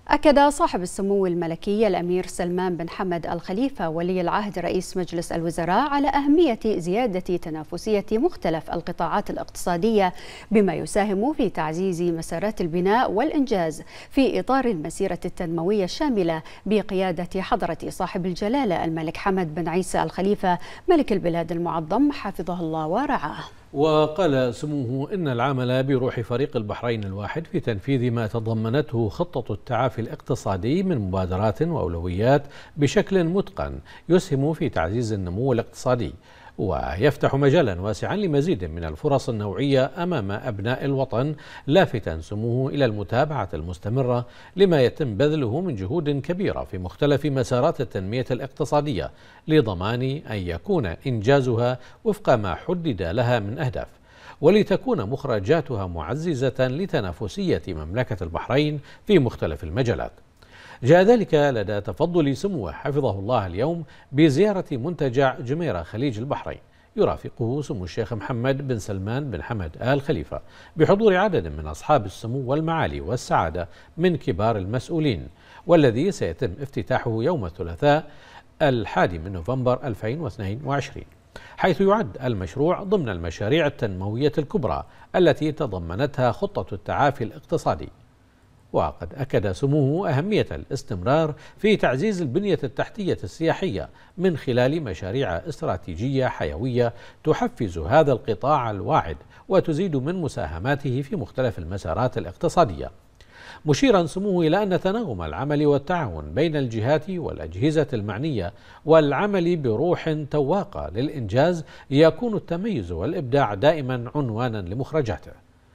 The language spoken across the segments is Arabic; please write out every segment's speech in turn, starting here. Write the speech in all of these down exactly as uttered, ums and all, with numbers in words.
أكد صاحب السمو الملكي الأمير سلمان بن حمد الخليفة ولي العهد رئيس مجلس الوزراء على أهمية زيادة تنافسية مختلف القطاعات الاقتصادية بما يساهم في تعزيز مسارات البناء والإنجاز في إطار المسيرة التنموية الشاملة بقيادة حضرة صاحب الجلالة الملك حمد بن عيسى الخليفة ملك البلاد المعظم حفظه الله ورعاه. وقال سموه إن العمل بروح فريق البحرين الواحد في تنفيذ ما تضمنته خطة التعافي الاقتصادي من مبادرات وأولويات بشكل متقن يسهم في تعزيز النمو الاقتصادي ويفتح مجالا واسعا لمزيد من الفرص النوعية أمام أبناء الوطن، لافتا سموه إلى المتابعة المستمرة لما يتم بذله من جهود كبيرة في مختلف مسارات التنمية الاقتصادية لضمان أن يكون إنجازها وفق ما حدد لها من أهداف، ولتكون مخرجاتها معززة لتنافسية مملكة البحرين في مختلف المجالات. جاء ذلك لدى تفضل سموه حفظه الله اليوم بزيارة منتجع جميرة خليج البحرين يرافقه سمو الشيخ محمد بن سلمان بن حمد آل خليفة بحضور عدد من أصحاب السمو والمعالي والسعادة من كبار المسؤولين، والذي سيتم افتتاحه يوم الثلاثاء الحادي من نوفمبر ألفين واثنين وعشرين، حيث يعد المشروع ضمن المشاريع التنموية الكبرى التي تضمنتها خطة التعافي الاقتصادي. وقد أكد سموه أهمية الاستمرار في تعزيز البنية التحتية السياحية من خلال مشاريع استراتيجية حيوية تحفز هذا القطاع الواعد وتزيد من مساهماته في مختلف المسارات الاقتصادية، مشيرا سموه إلى أن تناغم العمل والتعاون بين الجهات والأجهزة المعنية والعمل بروح تواقة للإنجاز يكون التميز والإبداع دائما عنوانا لمخرجاته.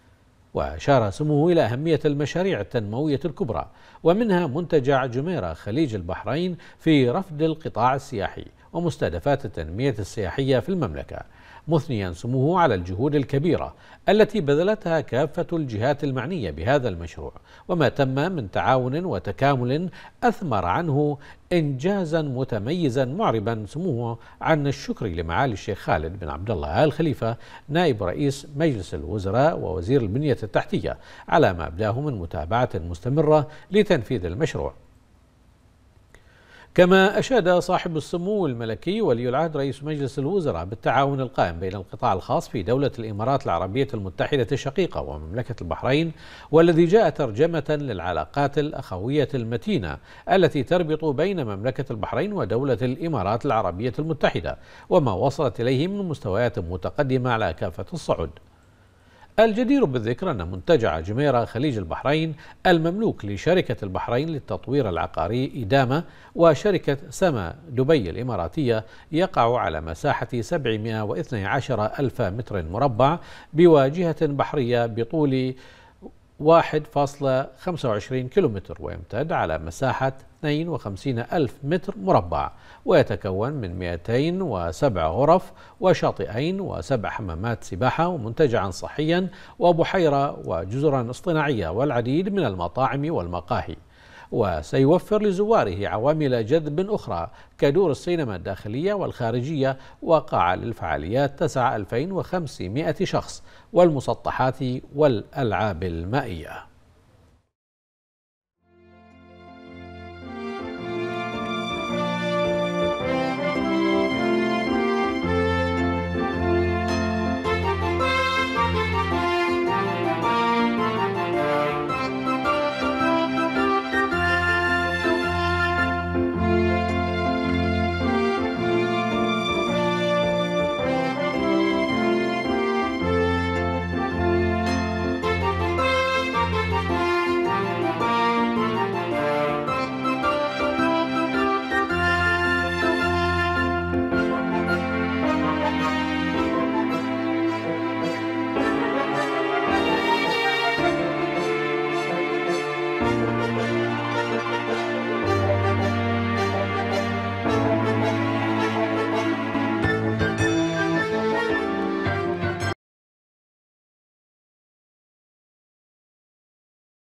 وأشار سموه إلى أهمية المشاريع التنموية الكبرى ومنها منتجع جميرة خليج البحرين في رفد القطاع السياحي ومستهدفات التنمية السياحية في المملكة، مثنيا سموه على الجهود الكبيرة التي بذلتها كافة الجهات المعنية بهذا المشروع وما تم من تعاون وتكامل أثمر عنه إنجازا متميزا، معربا سموه عن الشكر لمعالي الشيخ خالد بن عبد الله آل خليفة نائب رئيس مجلس الوزراء ووزير البنية التحتية على ما أبداه من متابعة مستمرة لتنفيذ المشروع. كما أشاد صاحب السمو الملكي ولي العهد رئيس مجلس الوزراء بالتعاون القائم بين القطاع الخاص في دولة الإمارات العربية المتحدة الشقيقة ومملكة البحرين، والذي جاء ترجمة للعلاقات الأخوية المتينة التي تربط بين مملكة البحرين ودولة الإمارات العربية المتحدة وما وصلت إليه من مستويات متقدمة على كافة الصعد. الجدير بالذكر أن منتجع جميرة خليج البحرين المملوك لشركة البحرين للتطوير العقاري إدامة وشركة سما دبي الإماراتية يقع على مساحة سبعمائة واثني عشر ألف متر مربع بواجهة بحرية بطول واحد فاصلة خمسة وعشرين كيلومتر ويمتد على مساحة اثنين وخمسين ألف متر مربع، ويتكون من مئتين وسبع غرف وشاطئين وسبع حمامات سباحة ومنتجعا صحيا وبحيرة وجزرا اصطناعية والعديد من المطاعم والمقاهي، وسيوفر لزواره عوامل جذب أخرى كدور السينما الداخلية والخارجية وقاعة للفعاليات تسع ألفين وخمسمائة شخص والمسطحات والألعاب المائية.